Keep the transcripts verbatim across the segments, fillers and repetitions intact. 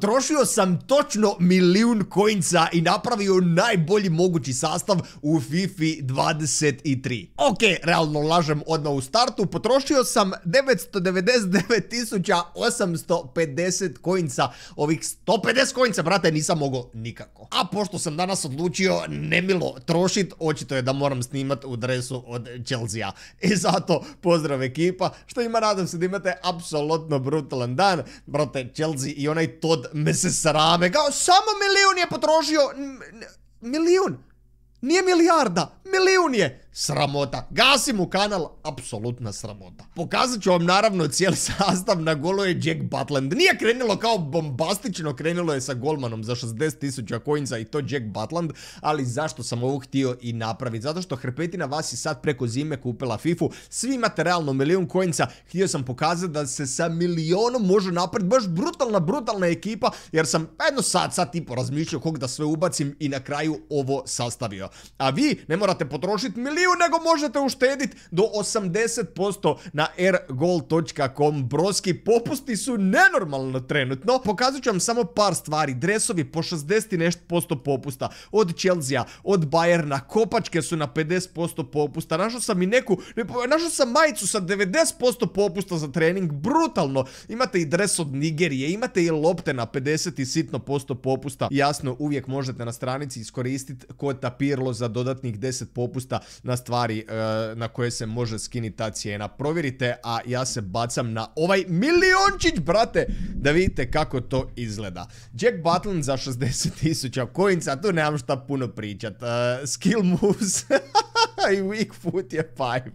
potrošio sam točno milijun coinsa i napravio najbolji mogući sastav u FIFA dvadeset tri. Ok, realno lažem odmah u startu, potrošio sam devetsto devedeset devet tisuća osamsto pedeset coinsa, ovih sto pedeset coinsa, brate, nisam mogao nikako. A pošto sam danas odlučio nemilo trošit, očito je da moram snimat u dresu od Chelsea. I zato pozdrav ekipa, što ima, nadam se da imate apsolutno brutalan dan. Brate, Chelsea i onaj Todd me se srame, kao samo milijun je potrošio, milijun, nije milijarda, milijun je. Sramota. Gasim u kanal, apsolutna sramota. Pokazat ću vam naravno cijeli sastav. Na golu je Jack Butland. Nije krenilo kao bombastično, krenilo je sa golmanom za šezdeset tisuća coinsa i to Jack Butland, ali zašto sam ovo htio i napraviti? Zato što hrpetina vas je sad preko zime kupila FIFA. Svi imate realno milijun coinsa. Htio sam pokazati da se sa milijonom može napraviti baš brutalna, brutalna ekipa, jer sam jedno sad, sad tipo razmišljao kog da sve ubacim i na kraju ovo sastavio. A vi ne morate potrošiti milijun, nego možete uštediti do osamdeset posto na air goal točka com. Broski popusti su nenormalno trenutno. Pokazat ću vam samo par stvari. Dresovi po šezdeset i nešto posto popusta od Chelsea, od Bayerna, kopačke su na pedeset posto popusta. Našao sam i neku, našao sam majicu sa devedeset posto popusta za trening, brutalno. Imate i dres od Nigerije, imate i lopte na pedeset i sitno posto popusta. Jasno, uvijek možete na stranici iskoristiti kod Tapirlo za dodatnih deset popusta na stvari uh, na koje se može skiniti ta cijena. Provjerite, a ja se bacam na ovaj miliončić, brate, da vidite kako to izgleda. Jack Butland za šezdeset tisuća coinsa, tu nemam šta puno pričat. Uh, skill moves i weak foot je five.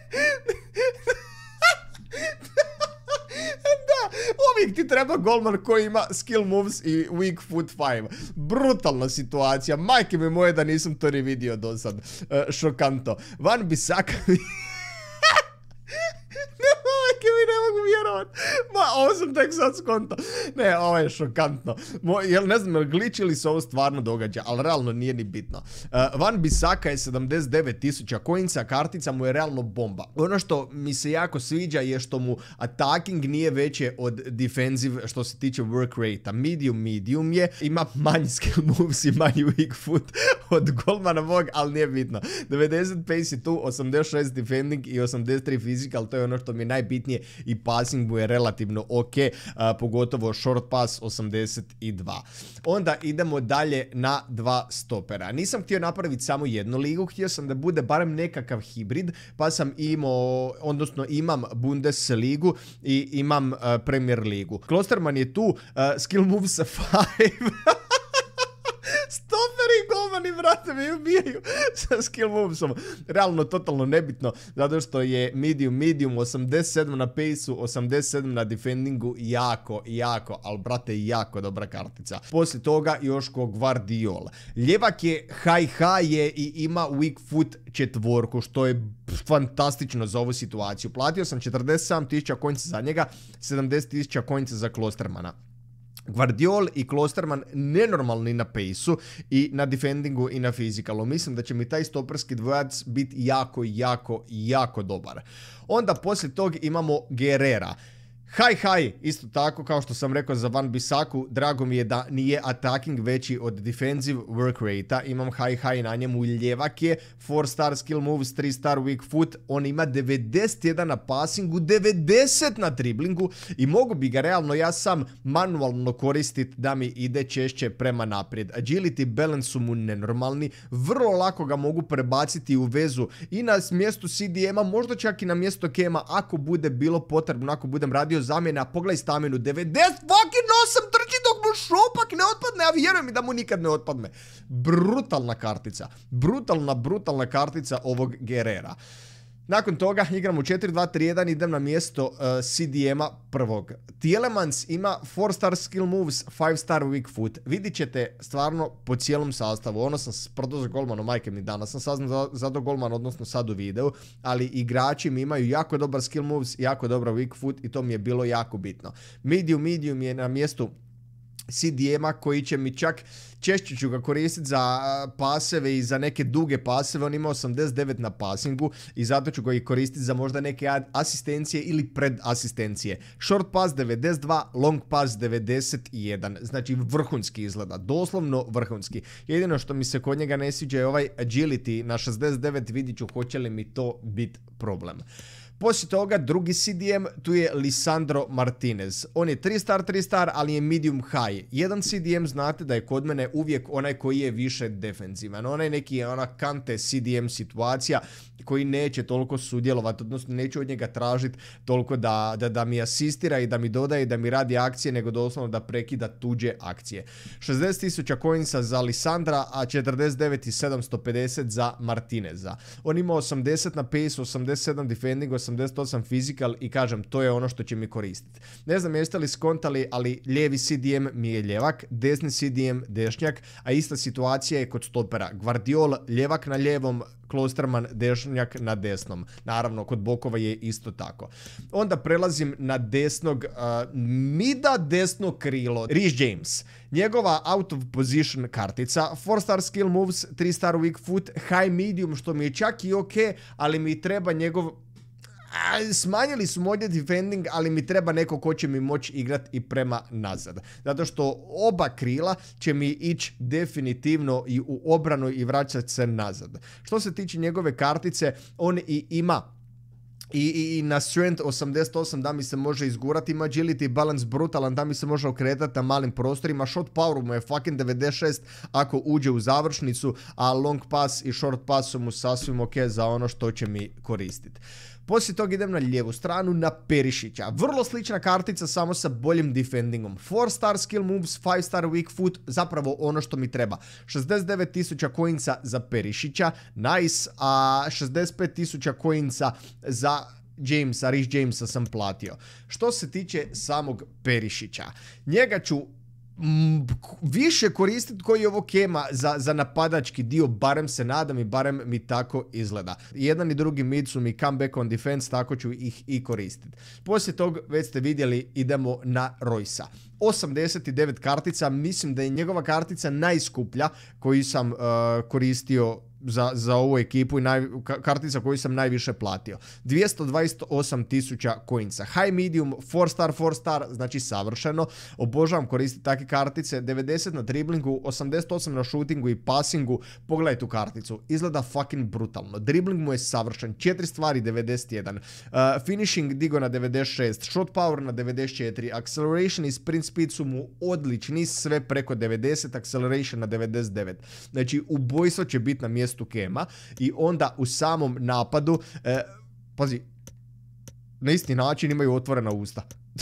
Da, uvijek ti treba golman koji ima skill moves i weak foot five. Brutalna situacija. Majke mi moje da nisam to ni vidio do sad. Uh, šokanto. Van Bissaka mi ne mogu vjerovat. Ma, ovo sam tek sad skonto. Ne, ovo je šokantno. Mo, jel ne znam, jel glitch ili se ovo stvarno događa, ali realno nije ni bitno. Uh, Van Bissaka je sedamdeset devet tisuća coinsa, kartica mu je realno bomba. Ono što mi se jako sviđa je što mu attacking nije veće od defensive što se tiče work rate-a. Medium, medium je, ima manji skill moves i manji weak foot od golmana mog, ali nije bitno. devedeset pace je tu, osamdeset šest defending i osamdeset tri physical, to je ono što mi je najbitnije, i passing mu je relativno ok, uh, pogotovo short pass osamdeset dva. Onda idemo dalje na dva stopera. Nisam htio napraviti samo jednu ligu, htio sam da bude barem nekakav hibrid, pa sam imao, odnosno imam Bundesligu i imam uh, Premier ligu. Klosterman je tu, uh, skill moves five. Stoperi golmani, brate, mi ubijaju sa skill movesom. Realno, totalno nebitno, zato što je medium, medium, osamdeset sedam na pace-u, osamdeset sedam na defendingu, jako, jako, ali brate, jako dobra kartica. Poslije toga još ko Gvardiol. Ljevak je high high je i ima weak foot četvorku, što je fantastično za ovu situaciju. Platio sam četrdeset sedam tisuća coinsa za njega, sedamdeset tisuća coinsa za Klostermana. Gvardiol i Klosterman nenormalni na pace-u i na defendingu i na fizikalu. Mislim da će mi taj stoperski dvojac biti jako, jako, jako dobar. Onda poslije tog imamo Guerrera. High high, isto tako kao što sam rekao za Van Bissaku, drago mi je da nije attacking veći od defensive work rate-a. Imam high high na njemu, ljevak je, four star skill moves, three star weak foot, on ima devedeset jedan na passingu, devedeset na driblingu i mogu bi ga realno ja sam manualno koristiti da mi ide češće prema naprijed. Agility, balance su mu nenormalni, vrlo lako ga mogu prebaciti u vezu i na mjestu C D M-a, možda čak i na mjesto Kema ako bude bilo potrebno, ako budem radio zamjena. Pogledaj staminu, devedeset osam trči dok mu šopak ne otpadne, a vjerujem mi da mu nikad ne otpadne. Brutalna kartica, brutalna, brutalna kartica ovog Guerrera. Nakon toga igram u četiri dva tri jedan, idem na mjesto uh, C D M-a prvog. Tielemans ima four star skill moves, five star weak foot. Vidit ćete stvarno po cijelom sastavu. Ono sam sprdao za golmanom, majke mi danas sam saznao za, za do golman, odnosno sad u videu. Ali igrači mi imaju jako dobar skill moves, jako dobar weak foot i to mi je bilo jako bitno. Medium, medium je na mjestu C D M-a koji će mi čak, češće ću ga koristiti za paseve i za neke duge paseve, on ima osamdeset devet na pasingu i zato ću ga i koristiti za možda neke asistencije ili predasistencije. Short pass devedeset dva, long pass devedeset jedan, znači vrhunski izgleda, doslovno vrhunski. Jedino što mi se kod njega ne sviđa je ovaj agility na šezdeset devet, vidit ću hoće li mi to biti problem. Poslije toga drugi C D M, tu je Lisandro Martinez. On je tri star, tri star, ali je medium high. Jedan C D M znate da je kod mene uvijek onaj koji je više defenzivan. Onaj neki je ona kante C D M situacija koji neće toliko sudjelovati, odnosno neću od njega tražiti toliko da, da, da mi asistira i da mi dodaje, da mi radi akcije, nego doslovno da prekida tuđe akcije. šezdeset tisuća coinsa za Lisandra, a četrdeset devet tisuća sedamsto pedeset za Martineza. On ima osamdeset na pace, osamdeset sedam defending, osamdeset osam physical i kažem, to je ono što će mi koristiti. Ne znam jeste li skontali, ali lijevi C D M mi je ljevak, desni C D M dešnjak, a ista situacija je kod stopera. Guardiol ljevak na ljevom, Klosterman dešnjak na desnom. Naravno, kod bokova je isto tako. Onda prelazim na desnog, uh, mida desno krilo. Reece James. Njegova out of position kartica, four star skill moves, three star weak foot, high medium, što mi je čak i ok, ali mi treba njegov... Smanjili su moj defending, ali mi treba neko ko će mi moći igrati i prema nazad. Zato što oba krila će mi ići definitivno i u obranu i vraćati se nazad. Što se tiče njegove kartice, on i ima I, i, i na strength osamdeset osam da mi se može izgurati, ima agility, balance brutalan, da mi se može okretati na malim prostorima, shot power mu je fucking devedeset šest ako uđe u završnicu, a long pass i short pass su mu sasvim ok za ono što će mi koristiti. Poslije toga idem na lijevu stranu, na Perišića. Vrlo slična kartica, samo sa boljim defendingom. four star skill moves, five star weak foot, zapravo ono što mi treba. šezdeset devet tisuća coinsa za Perišića, nice, a šezdeset pet tisuća coinsa za Jamesa, Reece Jamesa sam platio. Što se tiče samog Perišića, njega ću Mm, više koristiti koji je ovo kema za, za napadački dio, barem se nadam i barem mi tako izgleda. Jedan i drugi mid su mi comeback on defense, tako ću ih i koristiti. Poslije tog, već ste vidjeli, idemo na Roysa. osamdeset devet kartica, mislim da je njegova kartica najskuplja koju sam uh, koristio za, za ovu ekipu i naj, kartica koju sam najviše platio. dvjesto dvadeset osam tisuća coinsa. High medium, four star, four star, znači savršeno. Obožavam koristiti takve kartice. devedeset na driblingu, osamdeset osam na shootingu i passingu. Pogledaj tu karticu. Izgleda fucking brutalno. Dribling mu je savršen. četiri stvari devedeset jedan. Uh, finishing digo na devedeset šest. Shot power na devedeset četiri. Acceleration i sprint speed su mu odlični. Sve preko devedeset. Acceleration na devedeset devet. Znači, ubojstvo će biti na mjestu kema i onda u samom napadu e, pazi, na isti način imaju otvorena usta.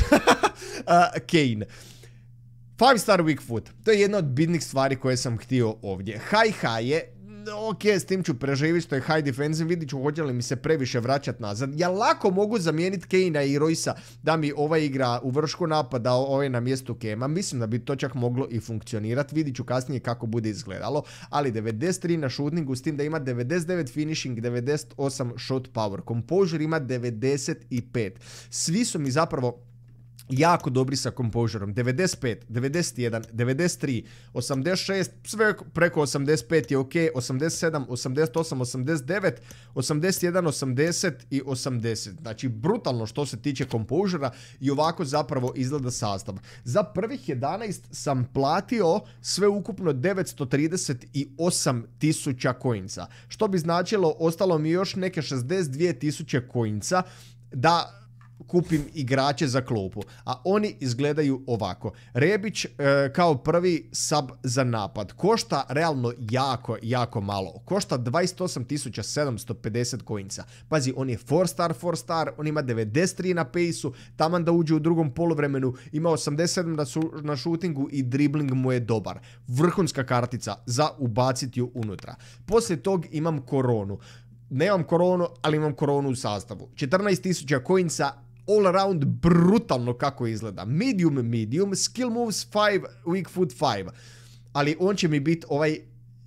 uh, Kane. five star weak foot. To je jedna od bitnih stvari koje sam htio ovdje. High high je, ok, s tim ću preživjeti što je high defensive, vidit ću hoće li mi se previše vraćati nazad. Ja lako mogu zamijeniti Kanea i Roysa da mi ova igra u vršku napada, ovaj na mjestu kema. Mislim da bi to čak moglo i funkcionirati. Vidit ću kasnije kako bude izgledalo. Ali devedeset tri na shootingu, s tim da ima devedeset devet finishing, devedeset osam shot power. Composure ima devedeset pet. Svi su mi zapravo jako dobri sa composureom. devedeset pet, devedeset jedan, devedeset tri, osamdeset šest, sve preko osamdeset pet je ok, osamdeset sedam, osamdeset osam, osamdeset devet, osamdeset jedan, osamdeset i osamdeset. Znači, brutalno što se tiče composura i ovako zapravo izgleda sastav. Za prvih jedanaest sam platio sve ukupno devetsto trideset osam tisuća coinsa. Što bi značilo, ostalo mi još neke šezdeset dvije tisuće coinsa da kupim igrače za klupu, a oni izgledaju ovako. Rebić e, kao prvi sub za napad. Košta realno jako, jako malo. Košta dvadeset osam tisuća sedamsto pedeset coinsa. Pazi, on je four star, four star, on ima devedeset tri na pace-u, taman da uđe u drugom poluvremenu, ima osamdeset sedam na, su, na shootingu i dribling mu je dobar. Vrhunska kartica za ubaciti ju unutra. Poslije tog imam koronu. Nemam koronu, ali imam koronu u sastavu. četrnaest tisuća coinsa, all around brutalno kako izgleda. Medium, medium, skill moves five, weak foot five. Ali on će mi biti ovaj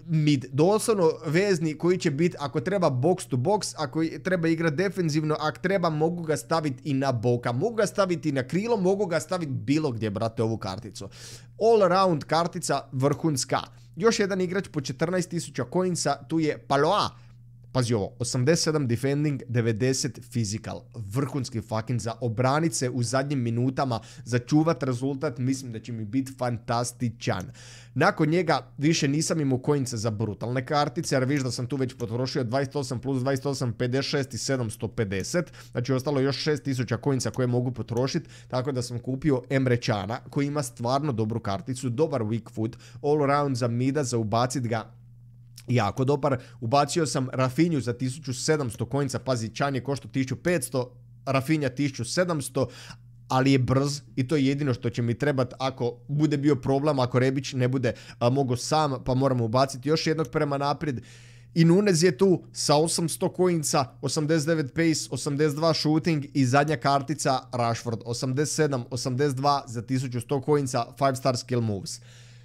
mid, doslovno vezni koji će biti, ako treba box to box, ako treba igrati defensivno, ako treba mogu ga staviti i na boka, mogu ga staviti i na krilo, mogu ga staviti bilo gdje, brate, ovu karticu. All around kartica vrhunska. Još jedan igrač po četrnaest tisuća coinsa, tu je Paloa. Pazi ovo, osamdeset sedam defending, devedeset physical, vrhunski fucking za obranit se u zadnjim minutama, za čuvat rezultat, mislim da će mi biti fantastičan. Nakon njega više nisam imao coinsa za brutalne kartice, jer viš da sam tu već potrošio dvadeset osam plus dvadeset osam, pedeset šest i sedamsto pedeset, znači ostalo još šest tisuća coinsa koje mogu potrošiti, tako da sam kupio Emre Cana, koji ima stvarno dobru karticu, dobar weak foot, all around za mida, za ubacit ga jako dobar. Ubacio sam Rafinju za tisuću sedamsto coinsa, pazi, Can je koštao tisuću petsto, Rafinja tisuću sedamsto, ali je brz i to je jedino što će mi trebati ako bude bio problem, ako Rebić ne bude a, mogo sam, pa moramo ubaciti još jednog prema naprijed. I Nunez je tu sa osamsto coinsa, osamdeset devet pace, osamdeset dva shooting i zadnja kartica Rashford, osamdeset sedam, osamdeset dva za tisuću sto coinsa, five star skill moves.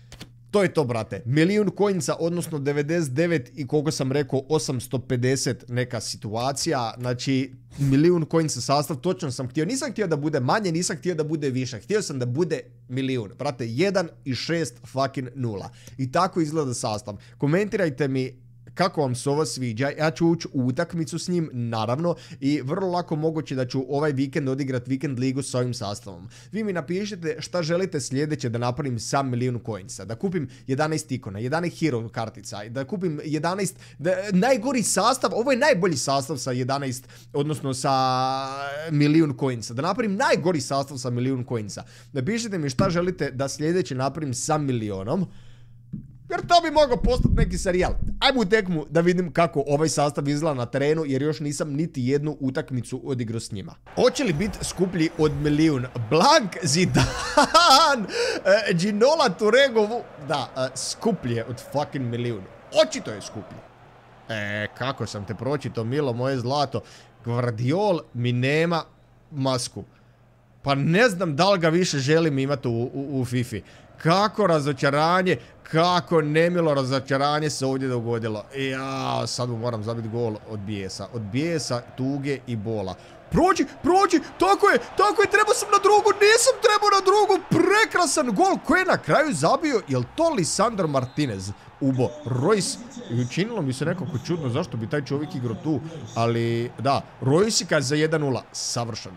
To je to, brate. Milijun coinsa, odnosno devedeset devet i koliko sam rekao, osamsto pedeset neka situacija. Znači, milijun coinsa sastav, točno sam htio. Nisam htio da bude manje, nisam htio da bude više. Htio sam da bude milijun. Brate, jedan i šest fucking nula. I tako izgleda sastav. Komentirajte mi kako vam se ovo sviđa, ja ću ući u utakmicu s njim, naravno, i vrlo lako moguće da ću ovaj vikend odigrati vikend ligu s ovim sastavom. Vi mi napišite šta želite sljedeće da napravim sa milijun coinsa, da kupim jedanaest ikona, jedanaest hero kartica, da kupim jedanaest, da, najgori sastav, ovo je najbolji sastav sa jedanaest, odnosno sa milijun coinsa, da napravim najgori sastav sa milijun coinsa. Napišite mi šta želite da sljedeće napravim sa milijonom, jer to bi mogao postati neki serijal. Ajmo u tekmu da vidim kako ovaj sastav izgleda na terenu, jer još nisam niti jednu utakmicu odigrao s njima. Hoće li biti skuplji od milijun? Blank Zidane, uh, Ginola Turegovu, da, uh, skuplje od fucking milijun. Očito je skuplji. E, kako sam te pročito, milo moje zlato. Gvardiol mi nema masku. Pa ne znam da li ga više želim imati u, u, u Fifi. Kako razočaranje, kako nemilo razočaranje se ovdje dogodilo. Ja, sad mu moram zabiti gol od bijesa. Od bijesa, tuge i bola. Prođi, prođi, tako je, tako je, trebao sam na drugu, nisam trebao na drugu, prekrasan gol, ko je na kraju zabio, jel to Lisandro Martinez? Ubo, Royce, i učinilo mi se nekako čudno zašto bi taj čovjek igrao tu, ali da, Royce za jedan nula, savršeno.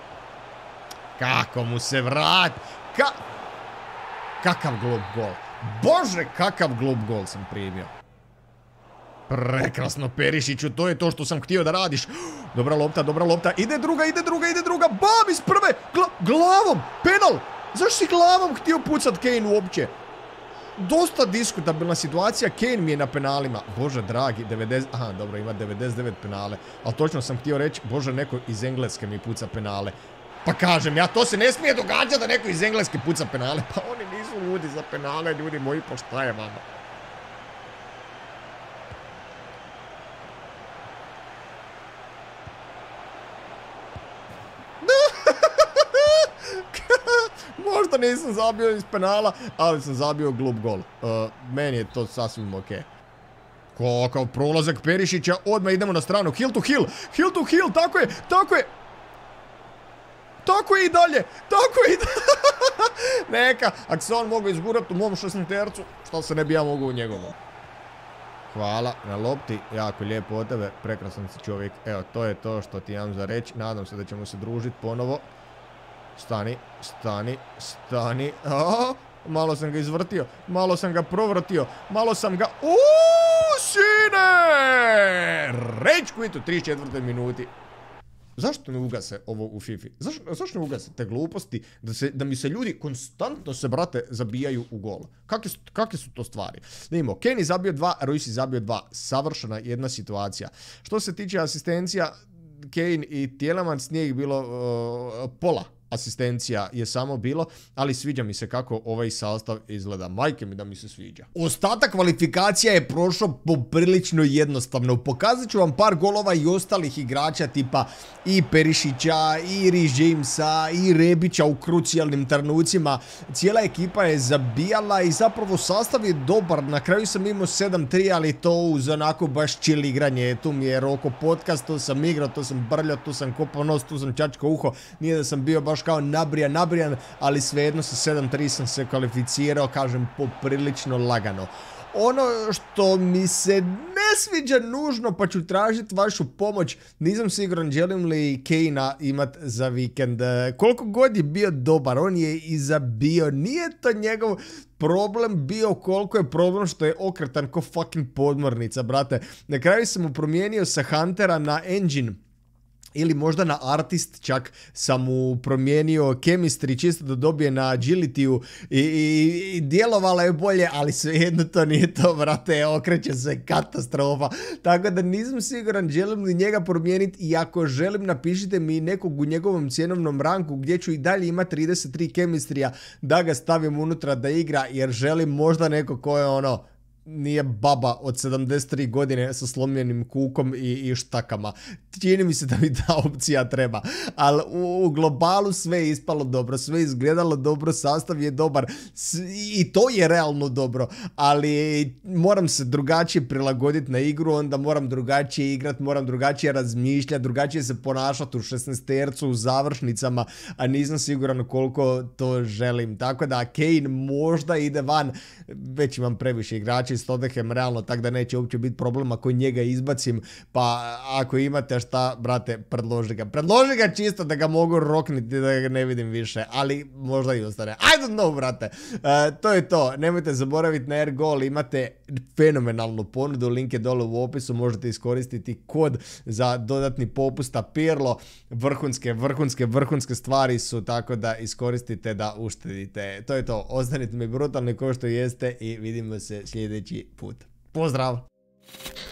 Kako mu se vrat, ka... Kakav glup gol. Bože, kakav glup gol sam primio. Prekrasno, Perišiću, to je to što sam htio da radiš. Dobra lopta, dobra lopta. Ide druga, ide druga, ide druga. Bam, iz prve. Gla glavom. Penal. Zašto si glavom htio pucat Kane uopće? Dosta diskutabilna situacija. Kane mi je na penalima. Bože dragi, devedeset... Aha, dobro, ima devedeset devet penale. Ali točno sam htio reći, bože, neko iz Engleske mi puca penale. Pa kažem, ja, to se ne smije događati da neko iz Engleske puca penale. Pa oni nisu ljudi za penale, ljudi moji, pa šta je vama? Možda nisam zabio iz penala, ali sam zabio glup gol. Uh, meni je to sasvim okej. Okay. Kakav prolazak Perišića, odmah idemo na stranu. Hill to hill, hill to hill, tako je, tako je. Tako je i dalje, tako je i dalje. Neka, ako se on mogu izgurati u mom šestnaestercu, što se ne bi ja mogu u njegovom. Hvala na lopti, jako lijepo od tebe, prekrasan si čovjek. Evo, to je to što ti imam za reći, nadam se da ćemo se družiti ponovo. Stani, stani, stani. Oh, malo sam ga izvrtio, malo sam ga provrtio, malo sam ga... Uuuu, sine! Rage quit u trideset četvrtoj minuti. Zašto ne ugase ovo u Fifi? Zašto, zašto ne ugase te gluposti da, se, da mi se ljudi konstantno se, brate, zabijaju u gol? Kakve su, kakve su to stvari? Vidimo, Kane zabio dva, Royce zabio dva. Savršena jedna situacija. Što se tiče asistencija, Kane i Tielemans nije ih bilo uh, pola. asistencija je samo bilo, ali sviđa mi se kako ovaj sastav izgleda. Majke mi da mi se sviđa. Ostatak kvalifikacija je prošao poprilično jednostavno. Pokazat ću vam par golova i ostalih igrača tipa i Perišića, i Rhys Jamesa, i Rebića u krucijalnim trenucima. Cijela ekipa je zabijala i zapravo sastav je dobar. Na kraju sam imao sedam tri, ali to uz onako baš chill igranje. Tu mi je Roko podcast, to sam igrao, to sam brljao, tu sam kopao nos, tu sam čačkao uho. Nije da sam bio baš kao nabrijan, nabrijan, ali svejedno sa sedam tri sam se kvalificirao, kažem, poprilično lagano. Ono što mi se ne sviđa nužno, pa ću tražiti vašu pomoć, nisam siguran želim li Kane-a imat za vikend. Koliko god je bio dobar, on je i zabio, nije to njegov problem bio koliko je problem što je okretan ko fucking podmornica, brate. Na kraju sam mu promijenio sa Huntera na Engine. Ili možda na Artist, čak sam mu promijenio Chemistry čisto da dobije na Agility-u i, i, i djelovala je bolje, ali svejedno to nije to, brate, okreće se katastrofa. Tako da nisam siguran želim li njega promijeniti i ako želim napišite mi nekog u njegovom cjenovnom ranku gdje ću i dalje imati trideset tri Chemistry-a da ga stavim unutra da igra jer želim možda neko ko je ono... nije baba od sedamdeset tri godine sa slomljenim kukom i, i štakama. Čini mi se da mi ta opcija treba. Ali u, u globalu sve je ispalo dobro, sve je izgledalo dobro, sastav je dobar i to je realno dobro. Ali moram se drugačije prilagoditi na igru, onda moram drugačije igrati, moram drugačije razmišljati, drugačije se ponašati u šesnaestercu u završnicama, a nisam siguran koliko to želim. Tako da Kane možda ide van, već imam previše igrača s Tottenham realno, tak da neće uopće biti problem ako njega izbacim, pa ako imate šta, brate, predloži ga. Predloži ga čisto da ga mogu rokniti, da ga ne vidim više, ali možda i ostane. I don't know, brate. Uh, to je to. Nemojte zaboraviti na AirGoal, imate fenomenalnu ponudu, link je dole u opisu, možete iskoristiti kod za dodatni popust na Pirlo. Vrhunske, vrhunske, vrhunske stvari su, tako da iskoristite da uštedite. To je to. Ostanite mi brutalni ko što jeste i vidimo se sljedeći put. Pozdrav!